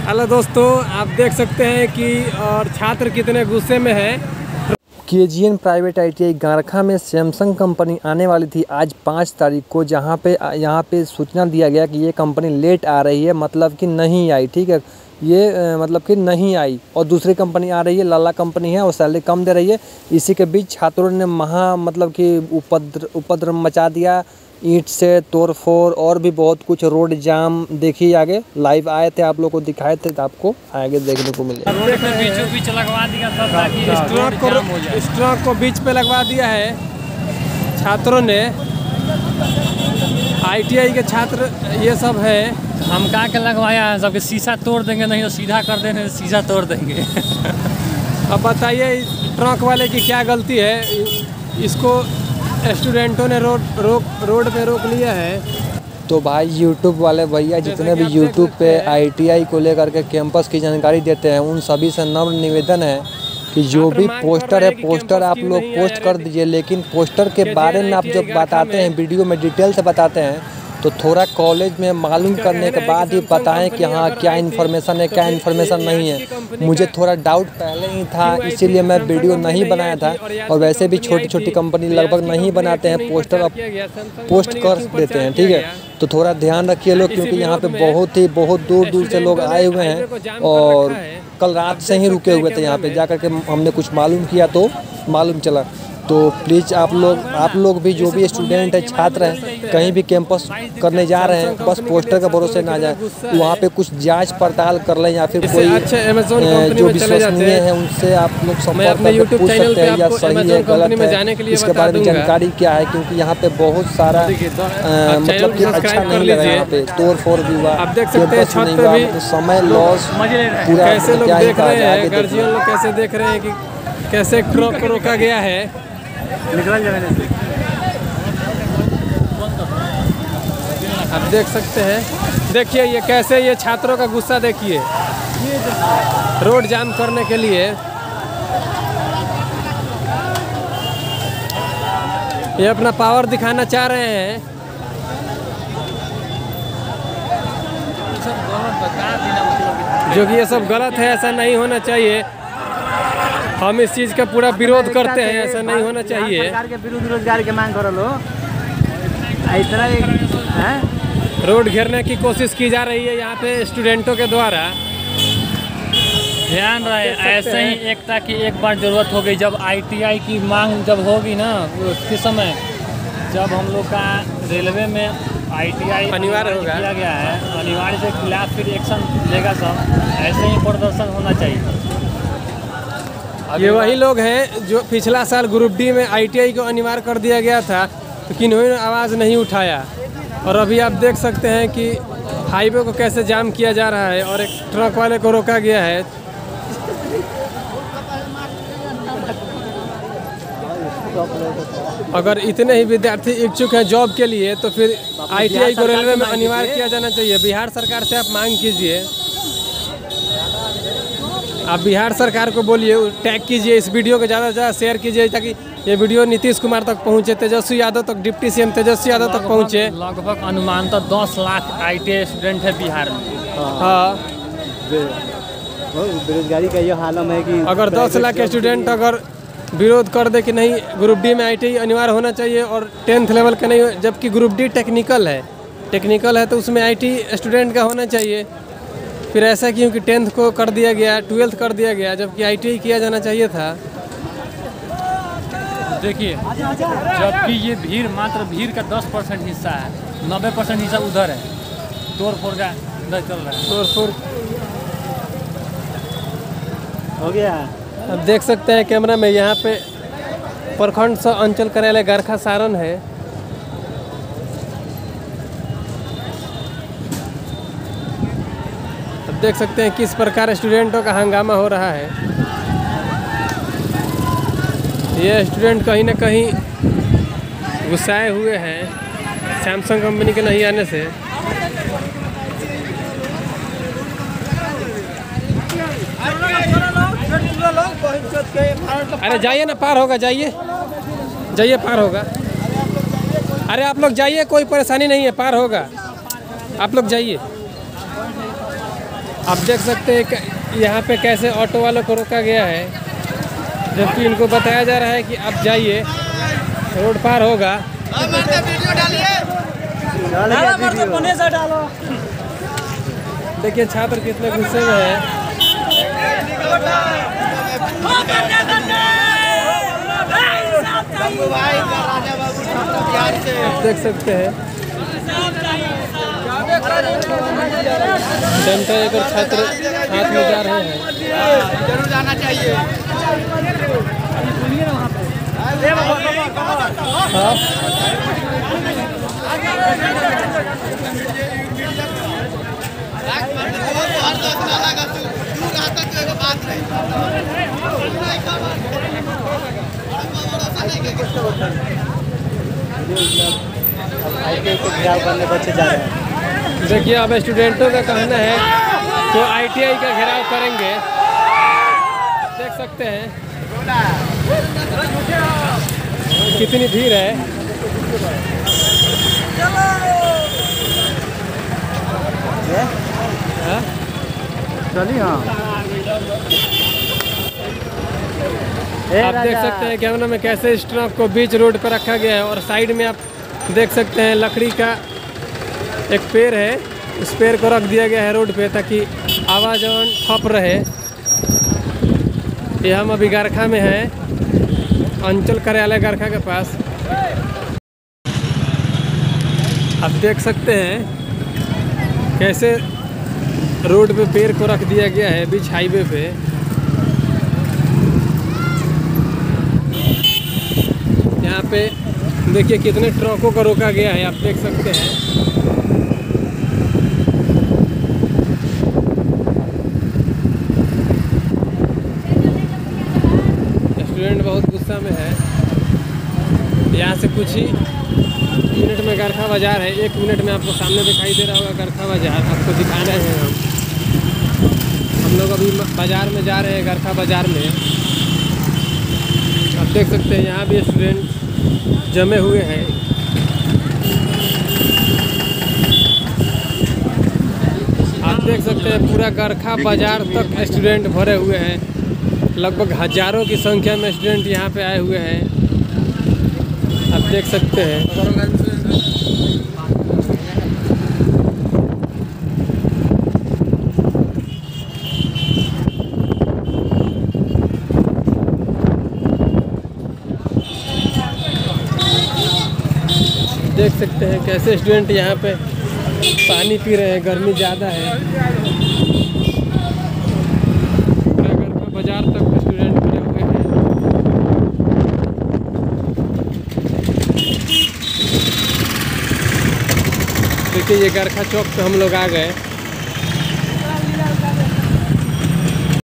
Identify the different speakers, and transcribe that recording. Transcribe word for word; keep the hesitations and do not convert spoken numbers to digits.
Speaker 1: Hello दोस्तों, आप देख सकते हैं कि और छात्र कितने गुस्से में है।
Speaker 2: K G N private I T I Garkha में सैमसंग कंपनी आने वाली थी आज पाँच तारीख को, जहां पे यहां पे सूचना दिया गया कि ये कंपनी लेट आ रही है, मतलब कि नहीं आई। ठीक है, ये मतलब कि नहीं आई और दूसरी कंपनी आ रही है, लाला कंपनी है और सैलरी कम दे रही है। इसी के बीच छात्रों ने महा मतलब कि उपद्र उपद्रव मचा दिया, ईंट से तोड़ फोड़ और भी बहुत कुछ, रोड जाम। देखिए आगे लाइव आए थे, आप लोग को दिखाए थे, तो आपको आगे देखने को मिले।
Speaker 3: रोड पे बीचों बीच लगवा दिया था ताकि
Speaker 1: स्ट्रक को स्ट्रक को बीच पे लगवा दिया है छात्रों ने। आई टी आई के छात्र ये सब है।
Speaker 3: हम का के लगवाया है, सबके शीशा तोड़ देंगे, नहीं तो सीधा कर देंगे, शीशा तोड़ देंगे।
Speaker 1: अब बताइए ट्रक वाले की क्या गलती है। इसको स्टूडेंटों ने रोड रोक रोड पे रोक लिया है।
Speaker 2: तो भाई यूट्यूब वाले भैया जितने भी यूट्यूब पे आई टी आई को लेकर के कैंपस की जानकारी देते हैं, उन सभी से नम्र निवेदन है कि जो भी पोस्टर है पोस्टर आप लोग पोस्ट कर दीजिए, लेकिन पोस्टर के बारे में आप जब बताते हैं, वीडियो में डिटेल से बताते हैं, तो थोड़ा कॉलेज में मालूम करने के बाद ही बताएं कि हाँ क्या इन्फॉर्मेशन है, क्या इन्फॉर्मेशन नहीं है। मुझे थोड़ा डाउट पहले ही था, इसीलिए मैं वीडियो नहीं बनाया था। और वैसे भी छोटी छोटी कंपनी लगभग नहीं बनाते हैं, पोस्टर अब पोस्ट कर देते हैं। ठीक है, तो थोड़ा ध्यान रखिए लोग, क्योंकि यहाँ पे बहुत ही बहुत दूर दूर से लोग आए हुए हैं और कल रात से ही रुके हुए थे यहाँ पे। जा करके हमने कुछ मालूम किया तो मालूम चला। तो प्लीज़ आप लोग आप लोग भी जो भी स्टूडेंट है, छात्र हैं, कहीं भी कैंपस करने जा रहे हैं, बस पोस्टर के भरोसे ना जाए। वहाँ पे कुछ जांच पड़ताल कर लें, या फिर कोई जो विश्वसनीय है उनसे आप लोग संपर्क करके पूछ सकते हैं या सही है गलत है, इसके बारे में जानकारी क्या है। क्योंकि यहाँ पे बहुत सारा मतलब कि अच्छा नहीं लगा, यहाँ पे तोड़ फोड़ भी हुआ, कैंपस नहीं हुआ, मतलब समय लॉस पूरा।
Speaker 1: कैसे लोग देख रहे हैं, गार्जियन लोग कैसे देख रहे हैं कि कैसे ट्रक को रोका गया है। आप देख सकते हैं, देखिए ये कैसे, ये छात्रों का गुस्सा देखिए, रोड जाम करने के लिए। ये अपना पावर दिखाना चाह रहे हैं। जो कि ये सब गलत है, ऐसा नहीं होना चाहिए। हम इस चीज़ का पूरा विरोध करते हैं, ऐसा नहीं होना चाहिए।
Speaker 4: सरकार के विरुद्ध रोजगार के मांग करो लो, इतना है।
Speaker 1: रोड घेरने की कोशिश की जा रही है यहाँ पे स्टूडेंटों के द्वारा।
Speaker 3: ध्यान रहे, ऐसे ही एकता की एक बार जरूरत होगी। जब आई टी आई की मांग जब होगी ना, उसके समय जब हम लोग का रेलवे में आई टी आई
Speaker 1: अनिवार्य होगा,
Speaker 3: किया गया है, अनिवार्य के खिलाफ फिर एक्शन लेगा सब। ऐसे ही प्रदर्शन होना चाहिए।
Speaker 1: ये वही लोग हैं जो पिछला साल ग्रुप डी में आई टी आई को अनिवार्य कर दिया गया था, लेकिन उन्होंने आवाज़ नहीं उठाया। और अभी आप देख सकते हैं कि हाईवे को कैसे जाम किया जा रहा है और एक ट्रक वाले को रोका गया है। अगर इतने ही विद्यार्थी इच्छुक हैं जॉब के लिए, तो फिर आई टी आई को रेलवे में अनिवार्य किया जाना चाहिए। बिहार सरकार से आप मांग कीजिए, आप बिहार सरकार को बोलिए, टैग कीजिए, इस वीडियो को ज़्यादा से ज़्यादा शेयर कीजिए, ताकि ये वीडियो नीतीश कुमार तक पहुँचे, तेजस्वी यादव तक, deputy C M Tejashwi Yadav तक पहुँचे।
Speaker 3: लगभग अनुमान तो दस lakh I T I student है बिहार में।
Speaker 1: हाँ,
Speaker 4: बेरोजगारी का ये हालत है कि
Speaker 1: अगर दस लाख स्टूडेंट अगर विरोध कर दे कि नहीं ग्रुप डी में आई टी आई अनिवार्य होना चाहिए और टेंथ लेवल का नहीं, जबकि ग्रुप डी टेक्निकल है टेक्निकल है तो उसमें आई टी स्टूडेंट का होना चाहिए। फिर ऐसा क्यों कि टेंथ को कर दिया गया, ट्वेल्थ कर दिया गया, जबकि आई टी आई किया जाना चाहिए था।
Speaker 3: देखिए, जबकि ये भीड़ मात्र भीड़ का दस परसेंट हिस्सा है, नब्बे परसेंट हिस्सा उधर है, तोड़ फोड़ का इधर चल रहा है।
Speaker 1: तोड़ फोड़
Speaker 4: हो गया।
Speaker 1: अब देख सकते हैं कैमरा में, यहाँ पे प्रखंड सह अंचल कार्यालय गारखा सारण है। अब देख सकते हैं किस प्रकार स्टूडेंटों का हंगामा हो रहा है। ये स्टूडेंट कहीं ना कहीं गुस्साए हुए हैं सैमसंग कंपनी के नहीं आने से। अरे जाइए ना, पार होगा, जाइए जाइए पार होगा। अरे आप लोग जाइए, कोई परेशानी नहीं है, पार होगा, आप लोग जाइए। आप देख सकते हैं कि यहाँ पे कैसे ऑटो वालों को रोका गया है, जबकि इनको बताया जा रहा है कि आप जाइए, रोड पार होगा। देखिए छात्र कितने गुस्से में है। आप देख सकते हैं जनता एक और छात्र हाथ में जा रहे हैं।
Speaker 5: जरूर जाना चाहिए।
Speaker 1: हाँ
Speaker 4: करने बच्चे जा रहे हैं।
Speaker 1: देखिए अब स्टूडेंटों का कहना है तो आईटीआई का घेराव करेंगे। देख सकते हैं कितनी भीड़ है। हाँ?
Speaker 4: चलिए हाँ
Speaker 1: आप देख सकते हैं कैमरा में कैसे इस ट्रक को बीच रोड पर रखा गया है और साइड में आप देख सकते हैं लकड़ी का एक पेड़ है, उस पेड़ को रख दिया गया है रोड पे ताकि आवाजान ठप रहे। ये हम अभी गरखा में हैं, अंचल कार्यालय गरखा के पास। आप देख सकते हैं कैसे रोड पे पेड़ को रख दिया गया है बीच हाईवे पे। यहाँ पे देखिए कितने ट्रकों को रोका गया है, आप देख सकते हैं। स्टूडेंट बहुत गुस्सा में है। यहाँ से कुछ ही मिनट में गरखा बाजार है, एक मिनट में आपको सामने दिखाई दे रहा होगा गरखा बाजार, आपको दिखा रहे हैं हम। हम लोग अभी बाजार में जा रहे हैं, गरखा बाजार में। आप देख सकते हैं यहाँ भी स्टूडेंट जमे हुए हैं। आप देख सकते हैं पूरा गरखा बाजार तक स्टूडेंट भरे हुए हैं। लगभग हजारों की संख्या में स्टूडेंट यहाँ पे आए हुए हैं। आप देख सकते हैं। देख सकते हैं कैसे स्टूडेंट यहाँ पे पानी पी रहे हैं, गर्मी ज़्यादा है। पूरा गरखा बाजार तक स्टूडेंट भरे हुए हैं। देखिए ये गरखा चौक पे हम लोग आ गए।